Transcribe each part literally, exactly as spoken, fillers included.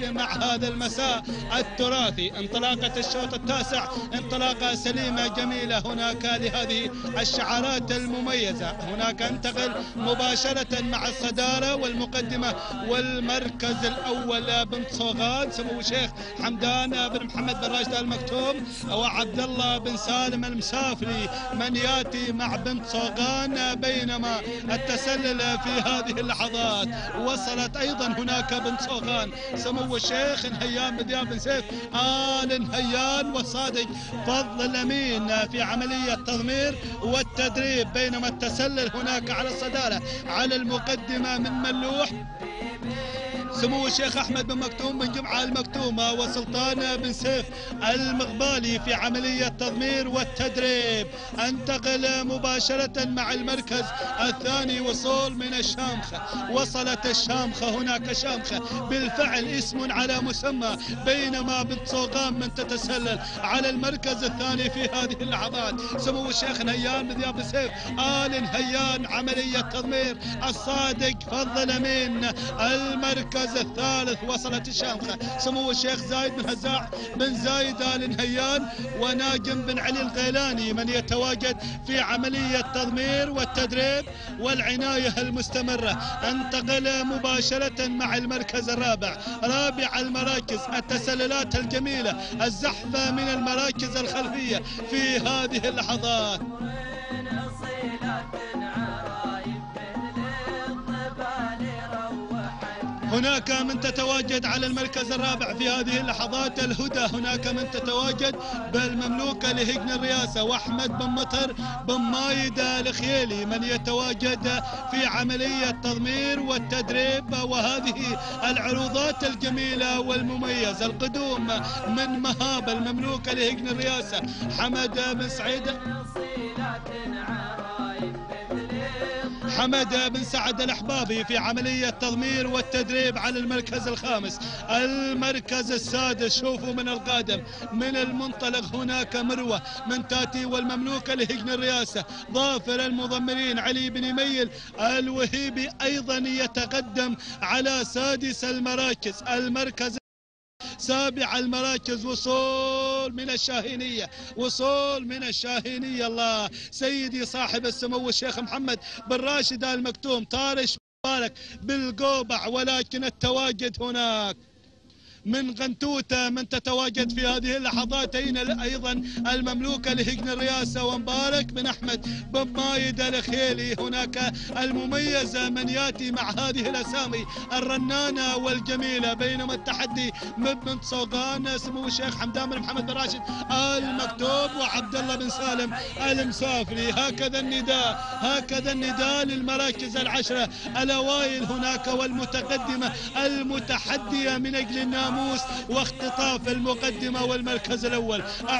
نواصل مع هذا المساء التراثي. انطلاقة الشوط التاسع انطلاقة سليمة جميلة هناك لهذه الشعارات المميزة. هناك انتقل مباشرة مع الصدارة والمقدمة والمركز الأول بن صوغان سمو الشيخ حمدان بن محمد بن راشد المكتوم وعبد الله بن سالم المسافري من ياتي مع بن صوغان، بينما التسلل في هذه اللحظات وصلت أيضا هناك بن صوغان سمو الشيخ نهيان بن دياب بن سيف آل نهيان والصادق فضل الأمين في عملية تضمير والتدريب، بينما التسلل هناك على الصدارة على المقدمة من ملوح سمو الشيخ أحمد بن مكتوم بن جمعة المكتومة وسلطان بن سيف المغبالي في عملية تضمير والتدريب. انتقل مباشرة مع المركز الثاني وصول من الشامخة. وصلت الشامخة هناك شامخة بالفعل اسم على مسمى، بينما بنت صوغان من تتسلل على المركز الثاني في هذه اللحظات سمو الشيخ نهيان بن دياب بن سيف آل نهيان عملية تضمير الصادق فضل الأمين. المركز الثالث وصلت الشامخة سمو الشيخ زايد بن هزاع بن زايد آل نهيان وناجم بن علي الغيلاني من يتواجد في عملية تضمير والتدريب والعناية المستمرة. انتقل مباشرة مع المركز الرابع، رابع المراكز التسللات الجميلة الزحفة من المراكز الخلفية في هذه اللحظات. هناك من تتواجد على المركز الرابع في هذه اللحظات الهدى، هناك من تتواجد بالمملوكة لهجن الرئاسة واحمد بن مطر بن مايد الخيلي من يتواجد في عملية تضمير والتدريب. وهذه العروضات الجميلة والمميزة القدوم من مهاب المملوكة لهجن الرئاسة حمد بن سعيد حمد بن سعد الأحبابي في عملية تضمير والتدريب على المركز الخامس. المركز السادس شوفوا من القادم من المنطلق هناك مروة من تاتي والمملوكة لهجن الرئاسة. ظافر المضمرين علي بن ميل الوهيبي أيضا يتقدم على سادس المراكز. المركز سابع المراكز وصول من الشاهينية، وصول من الشاهينية الله سيدي صاحب السمو الشيخ محمد بن راشد المكتوم طارش مبارك بالقوبع، ولكن التواجد هناك من غنتوتة من تتواجد في هذه اللحظات أيضا المملوكة لهجن الرئاسة ومبارك بن أحمد بن مايد الخيلي. هناك المميزة من ياتي مع هذه الأسامي الرنانة والجميلة، بينما التحدي من بنت صوغان سمو الشيخ حمدان بن محمد بن راشد المكتوب وعبد الله بن سالم المسافري. هكذا النداء هكذا النداء للمراكز العشرة الأوائل هناك والمتقدمة المتحدية من أجل النام واختطاف المقدمة والمركز الأول.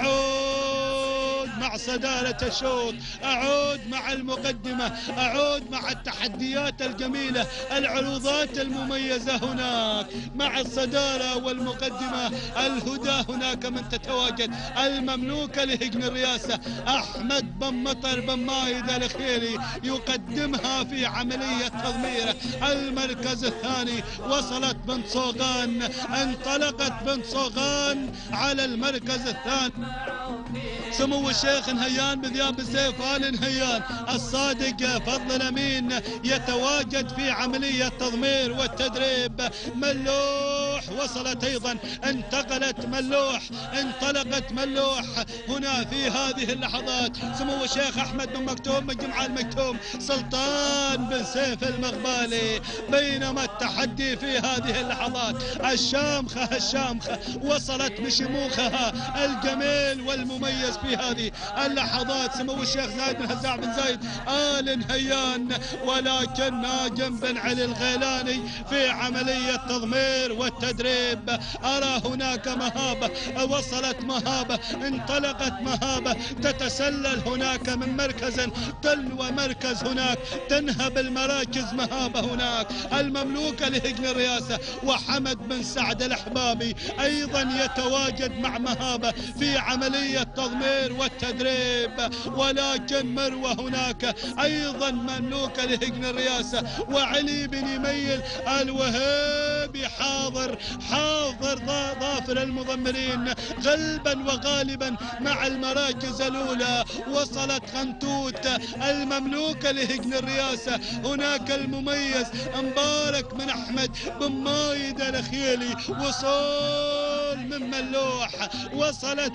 أعود مع صدارة الشوط، أعود مع المقدمة، أعود مع التحديات الجميلة العروضات المميزة هناك مع الصدارة والمقدمة. الهدى هناك من تتواجد المملوكة لهجن الرئاسة أحمد بن مطر بن مايد الخيلي يقدمها في عملية تضميره. المركز الثاني وصلت بن صوغان، انطلقت بن صوغان على المركز الثاني سمو الشيخ نهيان بن دياب بن سيف آل نهيان الصادق فضل الأمين يتواجد في عملية تضمير والتدريب. ملوح وصلت أيضا، انتقلت ملوح، انطلقت ملوح هنا في هذه اللحظات سمو الشيخ أحمد بن مكتوم بن جمعة المكتوم سلطان بن سيف المغبالي. بينما التحدي في هذه اللحظات الشامخة الشامخة وصلت بشموخها الجميل والمميز في هذه اللحظات سمو الشيخ زايد بن هزاع بن زايد آل نهيان، ولكن ناجم بن علي الغيلاني في عملية تضمير والتدريب. أرى هناك مهابة، وصلت مهابة، انطلقت مهابة تتسلل هناك من مركز تلو مركز هناك، تنهب المراكز مهابة هناك المملوكة لهجن الرئاسة وحمد بن سعد الأحبابي أيضا يتواجد مع مهابة في عملية تضمير والتدريب. ولكن مروة هناك أيضا مملوكة لهجن الرئاسة وعلي بن ميل الوهيبي حبيبي حاضر حاضر ظافر المضمرين غلبا وغالبا مع المراكز الأولى. وصلت غنتوت المملوكة لهجن الرياسة، هناك المميز مبارك من أحمد بن مايد الخيلي، وصول من ملوح، وصلت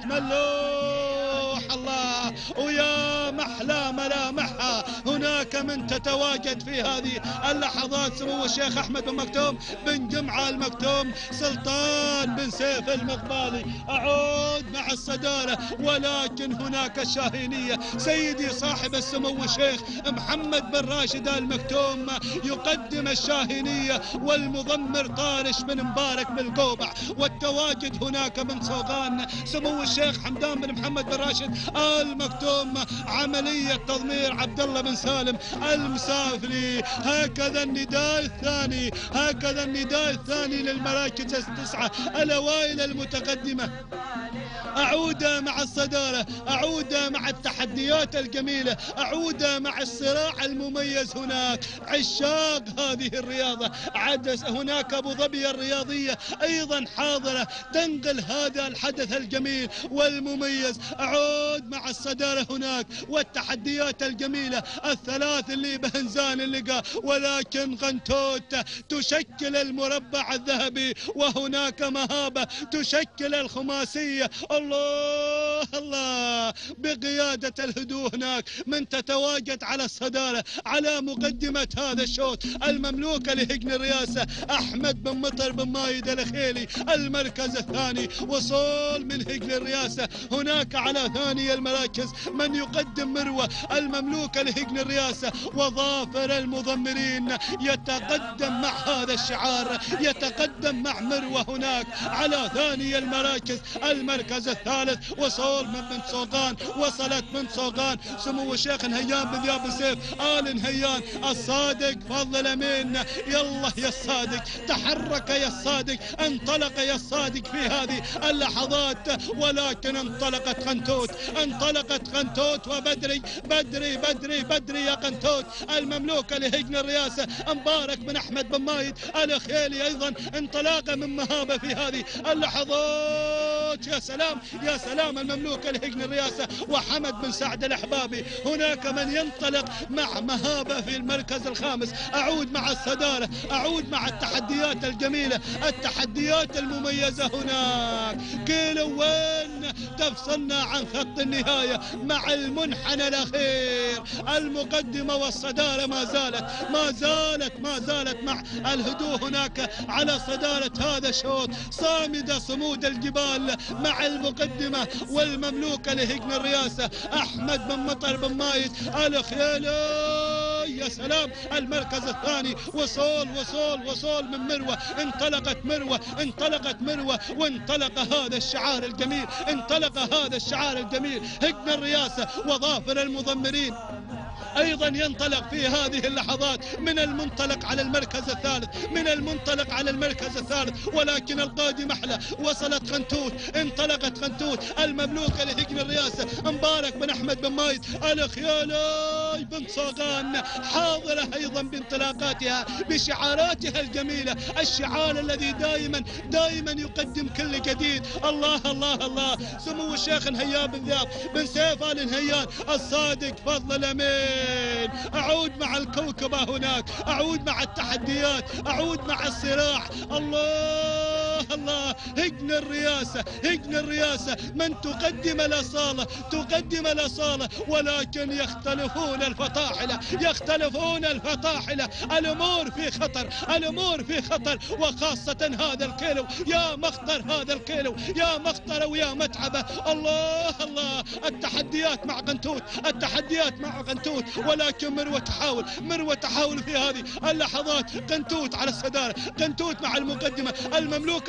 ملوح الله ويا محلى ملامحها. هناك من تتواجد في هذه اللحظات سمو الشيخ أحمد بن مكتوم بن جمعة المكتوم سلطان بن سيف المقبالي. أعود مع الصدارة ولكن هناك الشاهينية، سيدي صاحب السمو الشيخ محمد بن راشد المكتوم يقدم الشاهينية، والمضمر طارش بن مبارك بالقوبع، والتواجد هناك من صوغان سمو الشيخ حمدان بن محمد بن راشد المكتوم. عملية تضمير عبد الله بن سالم المسافري. هكذا النداء الثاني، هكذا النداء الثاني للمراكز التسعة الأوائل المتقدمة. أعود مع الصدارة، أعود مع التحديات الجميلة، أعود مع الصراع المميز. هناك عشاق هذه الرياضة، عدس هناك أبو ظبي الرياضية أيضا حاضرة تنقل هذا الحدث الجميل والمميز. أعود مع الصدارة هناك والتحديات الجميلة الثلاث اللي بهنزان اللقاء، ولكن غنتوت تشكل المربع الذهبي، وهناك مهابة تشكل الخماسية. الله الله بقيادة الهدوء هناك من تتواجد على الصدارة على مقدمة هذا الشوط المملوكة لهجن الرياسة أحمد بن مطر بن مايد الخيلي. المركز الثاني وصول من هجن الرياسة، هناك على ثاني المراكز من يقدم مروة المملوكة لهجن الرياسة، وظافر المضمرين يتقدم مع هذا الشعار، يتقدم مع مروة هناك على ثاني المراكز. المركز الثالث وصول من بن صوغان، وصلت من صوغان سمو الشيخ نهيان بن ذياب السيف آل نهيان الصادق فضل امين. يلا يا الصادق، تحرك يا الصادق، انطلق يا الصادق في هذه اللحظات، ولكن انطلقت غنتوت، انطلقت غنتوت وبدري بدري بدري بدري يا غنتوت المملوكة لهجن الرياسة. مبارك بن احمد بن مايد الخيلي ايضا انطلاقه من مهابة في هذه اللحظات. يا سلام يا سلام المملوكة لهجن الرياسة وحمد بن سعد الأحبابي. هناك من ينطلق مع مهابة في المركز الخامس. أعود مع الصدارة، أعود مع التحديات الجميلة، التحديات المميزة. هناك كيلو وين تفصلنا عن خط النهاية مع المنحنى الأخير. المقدمة والصدارة ما زالت ما زالت ما زالت مع الهدوء هناك على صدارة هذا الشوط، صامدة صمود الجبال مع المقدمة والمملوكة لهجن الرياسة أحمد بن مطر بن مايد الخيالي. يا سلام المركز الثاني وصول وصول وصول من مروة. انطلقت مروة، انطلقت مروة، وانطلق هذا الشعار الجميل، انطلق هذا الشعار الجميل. هجن الرياسة وظافر المضمرين ايضا ينطلق في هذه اللحظات من المنطلق على المركز الثالث، من المنطلق على المركز الثالث، ولكن القادم احلى. وصلت غنتوت، انطلقت غنتوت المملوكة لهجن الرياسة مبارك بن احمد بن مايد الخيالي بن صوغان، حاضرة ايضا بانطلاقاتها بشعاراتها الجميلة، الشعار الذي دائما دائما يقدم كل جديد. الله الله الله سمو الشيخ نهيان بن ذياب بن سيف آل نهيان الصادق فضل الامين. أعود مع الكوكبة هناك، أعود مع التحديات، أعود مع الصراع. الله الله هجن الرياسة، هجن الرياسة من تقدم الأصالة، تقدم الأصالة، ولكن يختلفون الفطاحلة، يختلفون الفطاحلة. الأمور في خطر، الأمور في خطر، وخاصة هذا الكيلو. يا مخطر هذا الكيلو، يا مخطر ويا متعبة. الله الله التحديات مع غنتوت، التحديات مع غنتوت، ولكن مروة تحاول، مروة تحاول في هذه اللحظات. غنتوت على الصدارة، غنتوت مع المقدمة المملوكة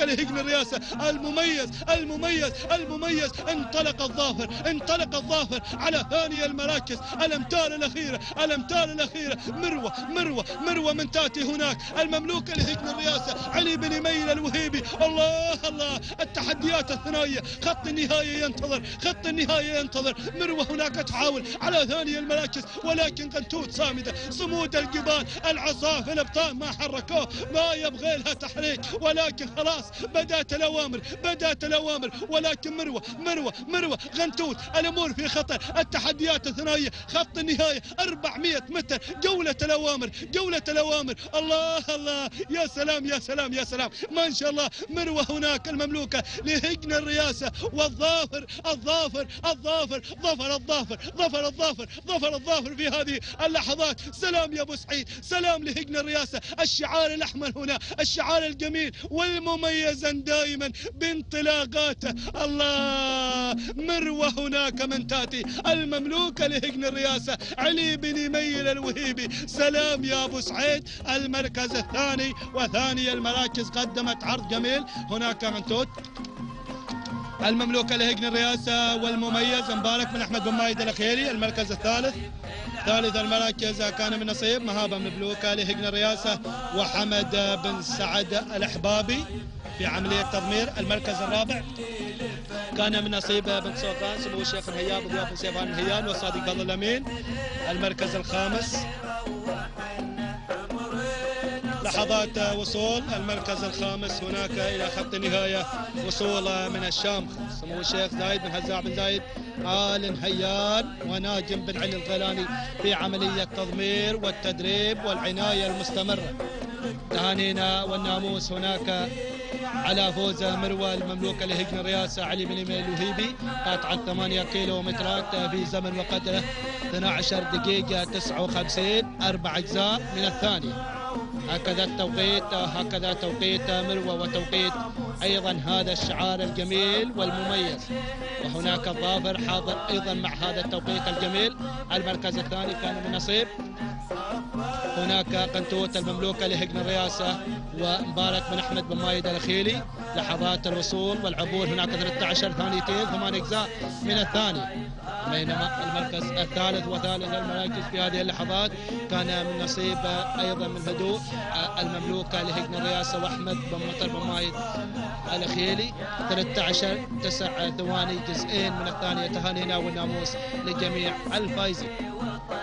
المملوكة لهجن الرئاسة المميز المميز المميز. انطلق الظافر انطلق الظافر على ثاني المراكز. الامتار الاخيرة الامتار الاخيرة. مروة مروة مروة من تاتي هناك. المملوكة لهجن الرئاسة علي بن ميل الوهيبي. الله الله التحديات الثنائية. خط النهاية ينتظر خط النهاية ينتظر. مروة هناك تحاول على ثاني المراكز ولكن قنتوت صامدة. صمود الجبال العصافر الابطال ما حركوه ما يبغي لها تحريك ولكن خلاص بدأت الأوامر بدأت الأوامر. ولكن مروة مروة مروة غنتوت الأمور في خطر. التحديات الثنائية خط النهاية أربعمئة متر. جولة الأوامر جولة الأوامر. الله الله يا سلام يا سلام يا سلام ما شاء الله. مروة هناك المملوكة لهجن الرئاسة والظافر الظافر الظافر ظفر الظافر ظفر الظافر ظفر الظافر في هذه اللحظات. سلام يا ابو سعيد سلام لهجن الرئاسة. الشعار الأحمر هنا الشعار الجميل والمميزا دائما بانطلاقاته. الله مروة هناك من تاتي المملوكة لهجن الرئاسة علي بن ميل الوهيبي. سلام يا ابو سعيد. المركز الثاني وثاني المراكز قدمت عرض جميل. هناك منتوت المملوكة لهجن الرئاسة والمميز مبارك بن أحمد بن مايد الأخيري. المركز الثالث ثالث المراكز كان من نصيب مهابة مملوكة لهجن الرئاسة وحمد بن سعد الأحبابي في عملية تضمير. المركز الرابع كان من نصيب بن سوقان سمو الشيخ الهياب ضياف بن سيفان الهيان والصادق فضل الأمين. المركز الخامس لحظات وصول المركز الخامس هناك إلى خط النهاية وصول من الشام سمو الشيخ زايد بن هزاع بن زايد آل هيان وناجم بن علي الغيلاني في عملية تضمير والتدريب والعناية المستمرة. تهانينا والناموس هناك على فوز المروة المملوكة لهجن الرئاسة علي بن ميل الوهيبي قاطعة ثمانية كيلو مترات في زمن وقدره اثنتي عشرة دقيقة تسعة وخمسين أربع أجزاء من الثانية. هكذا التوقيت هكذا توقيت مروة وتوقيت أيضا هذا الشعار الجميل والمميز. وهناك الظافر حاضر أيضا مع هذا التوقيت الجميل. المركز الثاني كان من نصيب هناك قنتوت المملوكة لهجن الرئاسة ومبارك بن أحمد بن مايد الأخيلي. لحظات الوصول والعبور هناك ثلاثة عشر ثانيتين ثمان أجزاء من الثاني. بينما المركز الثالث وثالث المراكز في هذه اللحظات كان من نصيب أيضا من هدوء المملوكة لهجن الرئاسة وأحمد بن مطر بن مايد الأخيلي ثلاثة عشر تسع ثواني جزئين من الثانية. تهانينا والناموس لجميع الفائزين.